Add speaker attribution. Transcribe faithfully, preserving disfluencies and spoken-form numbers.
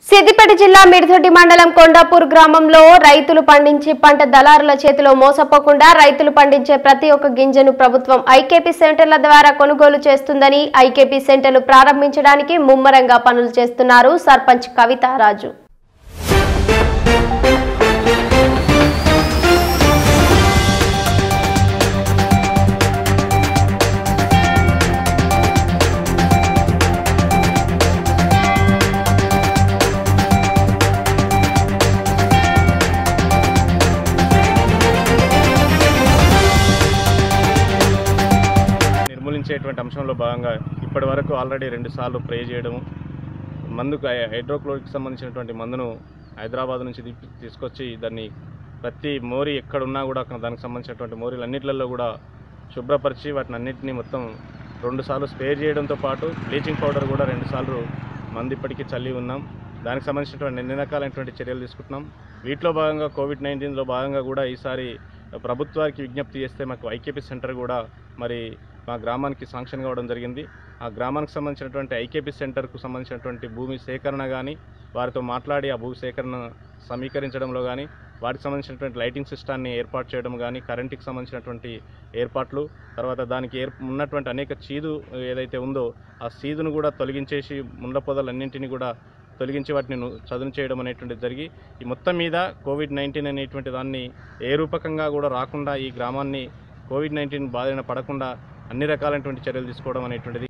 Speaker 1: సిద్దిపేట జిల్లా మిర్దొడ్డి మండలం కొండాపూర్ గ్రామంలో రైతులు పండించే పంట దళారుల చేతిలో మోసపోకుండా రైతులు పండించే ప్రతి ఒక్క గింజను ప్రభుత్వం ఐకేపీ సెంటర్ల ద్వారా కొనుగోలు చేస్తుందని ఐకేపీ సెంటర్లు ప్రారంభించడానికి ముమ్మరంగా పనులు చేస్తున్నారు సర్పంచ్ కవితారాజు.
Speaker 2: నిర్మూలించేటువంటి అంశంలో భాగంగా ఇప్పటి వరకు ఆల్రెడీ రెండు సార్లు స్ప్రే చేయడం, మందుకు హైడ్రోక్లోరిక్ సంబంధించినటువంటి మందును హైదరాబాద్ నుంచి తీసుకొచ్చి దాన్ని ప్రతి మోరీ ఎక్కడున్నా కూడా దానికి సంబంధించినటువంటి మోరీలు అన్నింటిలో కూడా శుభ్రపరిచి వాటిని అన్నింటినీ మొత్తం రెండు సార్లు స్ప్రే చేయడంతో పాటు బ్లీచింగ్ పౌడర్ కూడా రెండు సార్లు మందు ఇప్పటికీ చల్లి ఉన్నాం. దానికి సంబంధించినటువంటి ఎన్ని రకాలైనటువంటి చర్యలు తీసుకుంటున్నాం. వీటిలో భాగంగా కోవిడ్ నైన్టీన్లో భాగంగా కూడా ఈసారి ప్రభుత్వానికి విజ్ఞప్తి చేస్తే మాకు ఐకేపీ సెంటర్ కూడా మరి మా గ్రామానికి శాంక్షన్ కావడం జరిగింది. ఆ గ్రామానికి సంబంధించినటువంటి ఐకేపీ సెంటర్కు సంబంధించినటువంటి భూమి సేకరణ కానీ, వారితో మాట్లాడి ఆ భూ సేకరణ సమీకరించడంలో కానీ, వాటికి సంబంధించినటువంటి లైటింగ్ సిస్టాన్ని ఏర్పాటు చేయడం కానీ, కరెంటుకి సంబంధించినటువంటి ఏర్పాట్లు, తర్వాత దానికి ఏర్ ఉన్నటువంటి అనేక చీదు ఏదైతే ఉందో ఆ చీదును కూడా తొలగించేసి ముండ్ల పొదలన్నింటినీ కూడా తొలగించి వాటిని చదును చేయడం అనేటువంటిది జరిగి ఈ మొత్తం మీద కోవిడ్ నైన్టీన్ అనేటువంటి దాన్ని ఏ రూపకంగా కూడా రాకుండా ఈ గ్రామాన్ని కోవిడ్ నైన్టీన్ బాధన పడకుండా అన్ని రకాలైనటువంటి చర్యలు తీసుకోవడం అనేటువంటిది